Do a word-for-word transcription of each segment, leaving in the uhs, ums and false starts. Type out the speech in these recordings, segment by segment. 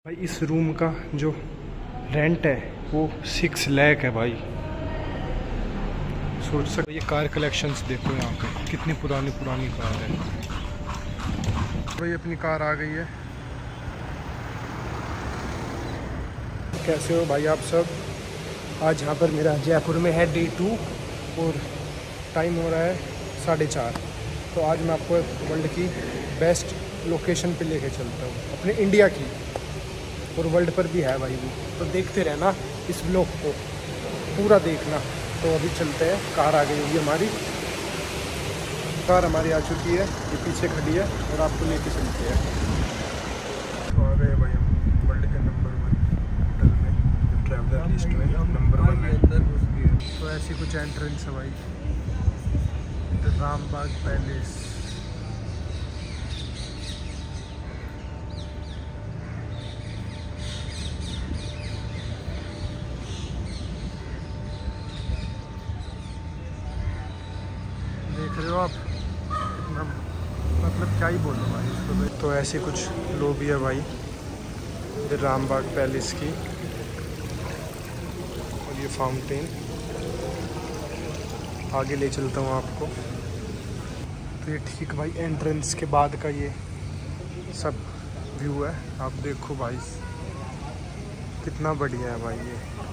भाई इस रूम का जो रेंट है वो सिक्स लाख है भाई। सोच सकते ये कार कलेक्शंस देखो यहाँ पे कितनी पुरानी पुरानी कार है। भाई अपनी कार आ गई है। कैसे हो भाई आप सब? आज यहाँ पर मेरा जयपुर में है डे टू और टाइम हो रहा है साढ़े चार। तो आज मैं आपको वर्ल्ड की बेस्ट लोकेशन पे लेके चलता हूँ, अपने इंडिया की, और वर्ल्ड पर भी है भाई वो। तो देखते रहना इस व्लॉग को, पूरा देखना। तो अभी चलते हैं, कार आ गई होगी हमारी, कार हमारी आ चुकी है, ये पीछे खड़ी है और आपको लेके चलते हैं। तो आ गए भाई हम वर्ल्ड के नंबर वन होटल में, ट्रैवलर लिस्ट में नंबर वन है। तो ऐसी कुछ एंट्रेंस है भाई, रामबाग पैलेस। देख रहे हो आप कितना, मतलब क्या ही बोलूँ भाई इसको। तो ऐसे कुछ लॉबी है भाई रामबाग पैलेस की, और ये फाउंटेन। आगे ले चलता हूँ आपको। तो ये ठीक भाई एंट्रेंस के बाद का ये सब व्यू है, आप देखो भाई कितना बढ़िया है भाई ये।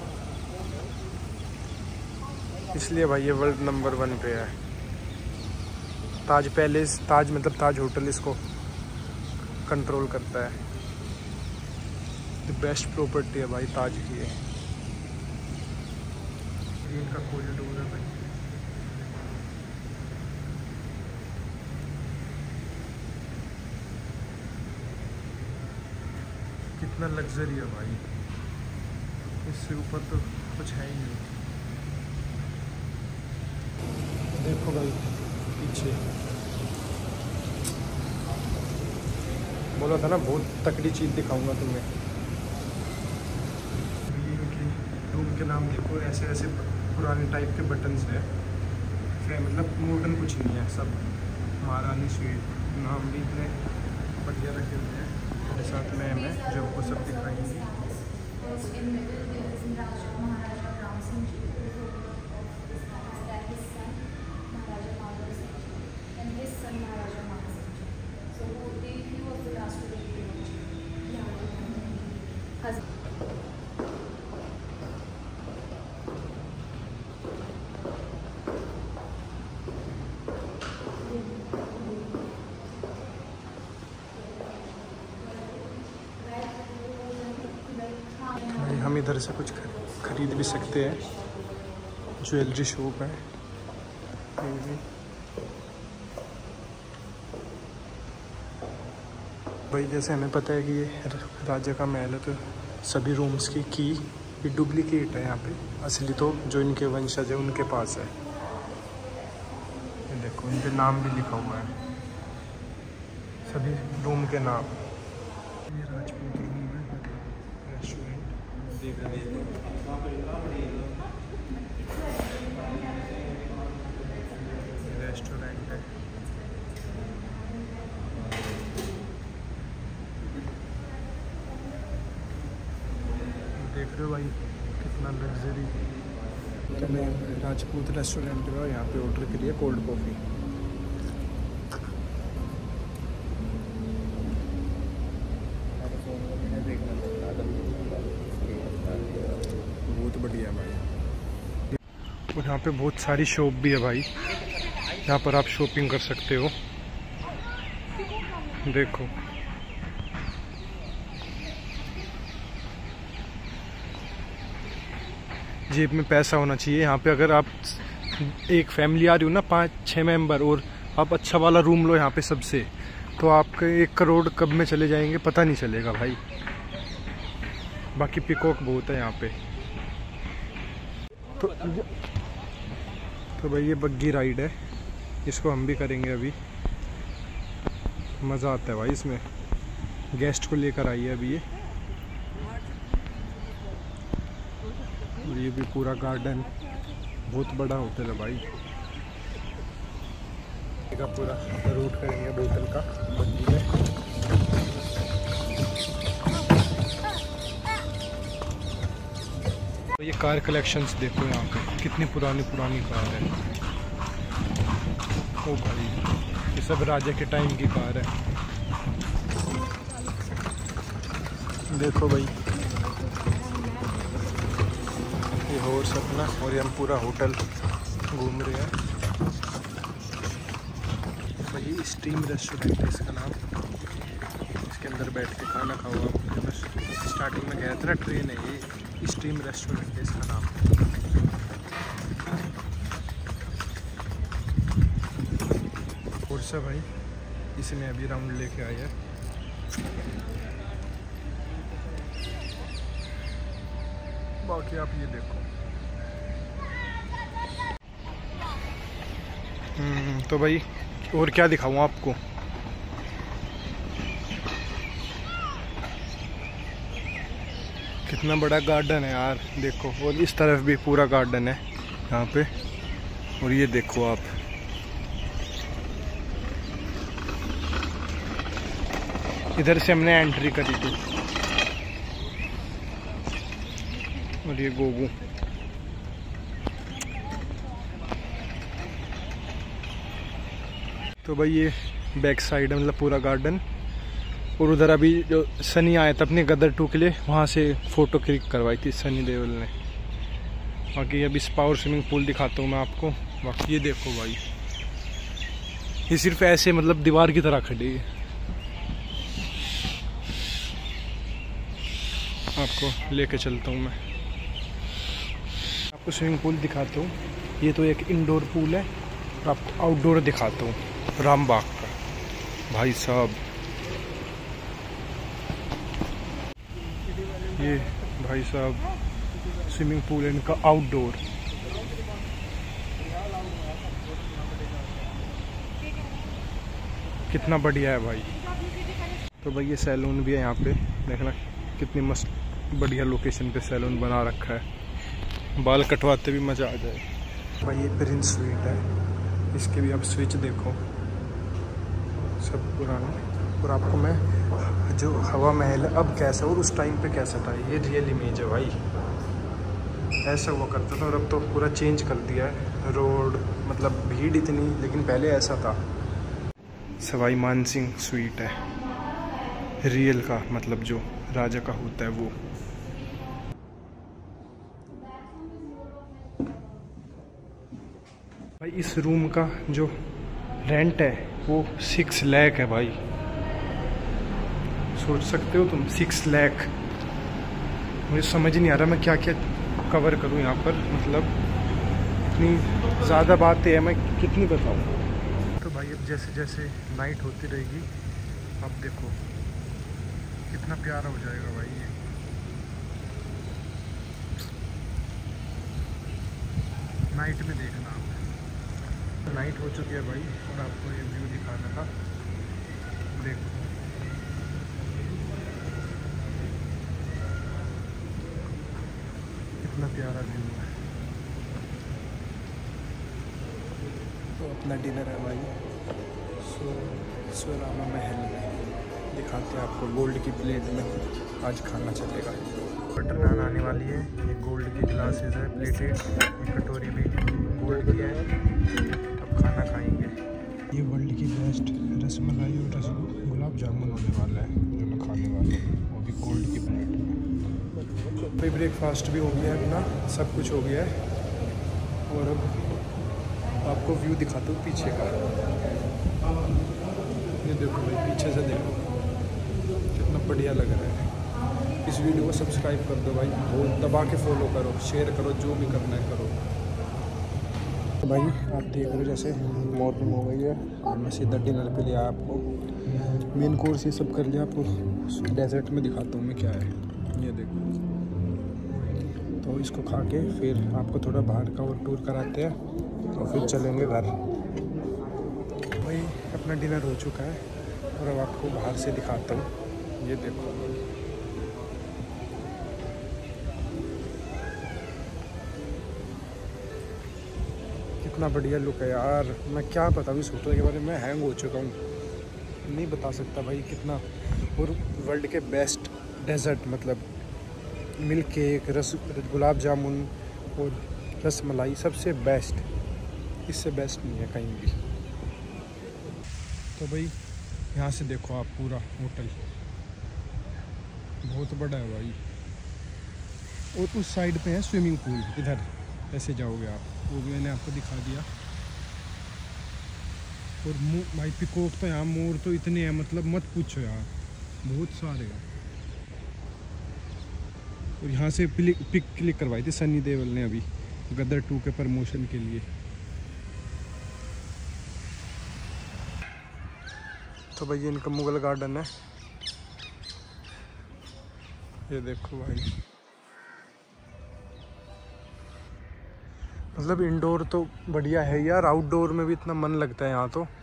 इसलिए भाई ये वर्ल्ड नंबर वन पे है। ताज पैलेस, ताज मतलब ताज होटल इसको कंट्रोल करता है। द बेस्ट प्रॉपर्टी है भाई ताज की है। इनका कॉरिडोर है भाई। कितना लग्जरी है भाई, इससे ऊपर तो कुछ है ही नहीं। देखो भाई पीछे, बोला था ना बहुत तकड़ी चीज़ दिखाऊंगा तुम्हें। इनकी रूम के नाम देखो, ऐसे ऐसे पुराने टाइप के बटन्स हैं, मतलब मॉडर्न कुछ नहीं है, सब महारानी स्वीट। नाम भी इतने बढ़िया रखे हुए हैं। मेरे साथ में मैं जो आपको सब दिखाएंगे। हम इधर से कुछ खरीद भी सकते हैं, ज्वेलरी शॉप है। भाई जैसे हमें पता है कि ये राजा का महल है, तो सभी रूम्स की की ये डुप्लीकेट है यहाँ पे। असली तो जो इनके वंशज है उनके पास है। ये देखो इनके नाम भी लिखा हुआ है, सभी रूम के नाम। ये राजपूत रूम है, रेस्टोरेंट देख रहे हैं। रेस्टोरेंट है। देख रहे हो भाई कितना लग्जरी। तो मैं राजपूत रेस्टोरेंट में यहाँ पे ऑर्डर के लिए कोल्ड कॉफ़ी। बहुत बढ़िया भाई। और यहाँ पे बहुत सारी शॉप भी है भाई, यहाँ पर आप शॉपिंग कर सकते हो। देखो जेब में पैसा होना चाहिए यहाँ पे। अगर आप एक फैमिली आ रही हो ना, पाँच छः मेंबर, और आप अच्छा वाला रूम लो यहाँ पे सबसे, तो आपके एक करोड़ कब में चले जाएंगे पता नहीं चलेगा भाई। बाकी पिकॉक बहुत है यहाँ पे। तो तो भाई ये बग्गी राइड है, इसको हम भी करेंगे अभी। मज़ा आता है भाई इसमें। गेस्ट को लेकर आई है अभी ये। और ये भी पूरा गार्डन, बहुत बड़ा होटल है भाई। का पूरा रूट करेंगे बोतल का बग्गी में। ये कार कलेक्शंस देखो यहाँ पे, कितनी पुरानी पुरानी कार है। ओ भाई, ये सब राजा के टाइम की कार है। देखो भाई, ये हॉर्स अपना, और ये हम पूरा होटल घूम रहे हैं भाई। स्टीम रेस्टोरेंट है इसका नाम। इसके अंदर बैठ के खाना खाओ आप। बस स्टार्टिंग में गया था ना, ट्रेन है ये, स्टीम रेस्टोरेंट है इसका नाम। और सब भाई इसमें अभी राउंड लेके आया है। बाकी आप ये देखो। हम्म तो भाई और क्या दिखाऊं आपको। कितना बड़ा गार्डन है यार, देखो। और इस तरफ भी पूरा गार्डन है यहाँ पे। और ये देखो आप, इधर से हमने एंट्री करी थी। और ये गोगू, तो भाई ये बैक साइड है, मतलब पूरा गार्डन। और उधर अभी जो सनी आया था अपने गदर टू के लिए, वहाँ से फ़ोटो क्लिक करवाई थी सनी देओल ने। बाकी अभी स्पा और स्विमिंग पूल दिखाता हूँ मैं आपको। बाकी ये देखो भाई, ये सिर्फ ऐसे मतलब दीवार की तरह खड़ी है। आपको लेके चलता हूँ मैं, आपको स्विमिंग पूल दिखाता हूँ। ये तो एक इंडोर पूल है। और आपको आउटडोर दिखाता हूँ रामबाग का। भाई साहब, ये भाई साहब स्विमिंग पूल है इनका आउटडोर। कितना बढ़िया है भाई। तो भाई ये सैलून भी है यहाँ पे, देखना कितनी मस्त बढ़िया लोकेशन पे सैलून बना रखा है। बाल कटवाते भी मज़ा आ जाए भाई। ये प्रिंस स्वीट है, इसके भी आप स्विच देखो, सब पुराना। और आपको मैं जो हवा महल है अब कैसा और उस टाइम पे कैसा था, ये रियल इमेज है भाई। ऐसा हुआ करता था और अब तो पूरा चेंज कर दिया है। रोड मतलब भीड़ इतनी, लेकिन पहले ऐसा था। सवाई मानसिंह स्वीट है, रियल का मतलब जो राजा का होता है वो। भाई इस रूम का जो रेंट है वो सिक्स लाख है भाई। सोच सकते हो तुम, सिक्स लाख। मुझे समझ नहीं आ रहा मैं क्या क्या कवर करूं यहाँ पर। मतलब इतनी ज़्यादा बातें हैं, मैं कितनी बताऊं। तो भाई अब जैसे जैसे नाइट होती रहेगी, अब देखो कितना प्यारा हो जाएगा भाई ये। नाइट में देखना आप। नाइट हो चुकी है भाई और आपको ये व्यू दिखाना था। देखो कितना प्यारा व्यू है। तो अपना डिनर है भाई सो सोरामा महल में। दिखाते हैं आपको गोल्ड की प्लेट में आज खाना चलेगा। बटर नान आने वाली है। ये गोल्ड की ग्लासेस है प्लेटेड। ये कटोरी भी गोल्ड की है। अब खाना खाएंगे। ये वर्ल्ड की बेस्ट रसमलाई और रस गुलाब जामुन होने वाला है जो मैं खाने वाला हूँ, वो भी गोल्ड की प्लेट में। भाई ब्रेकफास्ट भी हो गया है अपना, सब कुछ हो गया है। और अब आपको व्यू दिखाता हूँ पीछे का। ये देखो भाई, पीछे से देखो कितना बढ़िया लग रहा है। इस वीडियो को सब्सक्राइब कर दो भाई, और दबा के फॉलो करो, शेयर करो, जो भी करना है करो। तो भाई आप देख रहे हो जैसे मॉर्निंग हो गई है और मैं सीधा डिनर पे लिया आपको। मेन कोर्स ये सब कर लिया। आपको डेजर्ट में दिखाता हूँ मैं क्या है। ये देखो, तो इसको खा के फिर आपको थोड़ा बाहर का और टूर कराते हैं और फिर चलेंगे घर। भाई अपना डिनर हो चुका है और अब आपको बाहर से दिखाता हूँ। ये देखो कितना बढ़िया लुक है यार। मैं क्या बताऊँ इस होटल के बारे में, हैंग हो चुका हूँ, नहीं बता सकता भाई कितना। और वर्ल्ड के बेस्ट डेजर्ट, मतलब मिल्क केक, रस गुलाब जामुन और रस मलाई सबसे बेस्ट, इससे बेस्ट नहीं है कहीं भी। तो भाई यहाँ से देखो आप पूरा होटल, बहुत बड़ा है भाई। और उस साइड पे है स्विमिंग पूल, इधर ऐसे जाओगे आप, वो भी मैंने आपको दिखा दिया। और भाई पिकॉक तो यहाँ, मोर तो इतने हैं मतलब मत पूछो यार, बहुत सारे हैं। और यहाँ से पिक क्लिक करवाई थी सनी देओल ने अभी गदर टू के प्रमोशन के लिए। तो भाई ये इनका मुगल गार्डन है, ये देखो भाई। मतलब इंडोर तो बढ़िया है यार, आउटडोर में भी इतना मन लगता है यहाँ तो।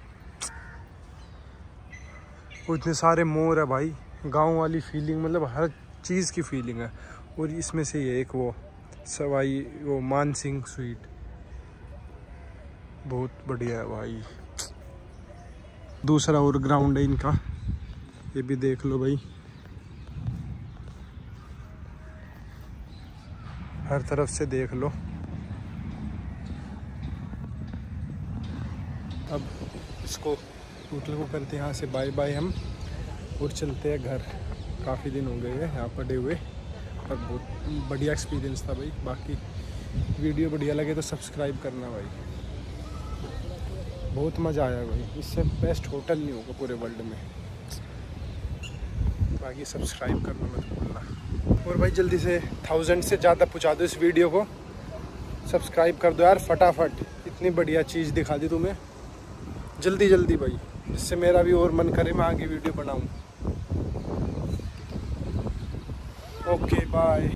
वो इतने सारे मोर है भाई, गांव वाली फीलिंग, मतलब हर चीज़ की फीलिंग है। और इसमें से ये एक वो सवाई वो मानसिंह स्वीट, बहुत बढ़िया है भाई। दूसरा और ग्राउंड है इनका, ये भी देख लो भाई, हर तरफ से देख लो। अब इसको होटल को करते हैं यहाँ से बाय बाय हम, और चलते हैं घर। काफ़ी दिन हो गए हैं यहाँ पड़े हुए, और बहुत बढ़िया एक्सपीरियंस था भाई। बाकी वीडियो बढ़िया लगे तो सब्सक्राइब करना भाई, बहुत मज़ा आया भाई, इससे बेस्ट होटल नहीं होगा पूरे वर्ल्ड में। बाकी सब्सक्राइब करना मत भूलना, और भाई जल्दी से थाउजेंड से ज़्यादा पहुँचा दो इस वीडियो को, सब्सक्राइब कर दो यार फटाफट। इतनी बढ़िया चीज़ दिखा दी तुम्हें, जल्दी जल्दी भाई, जिससे मेरा भी और मन करे मैं आगे वीडियो बनाऊँ। Okay bye.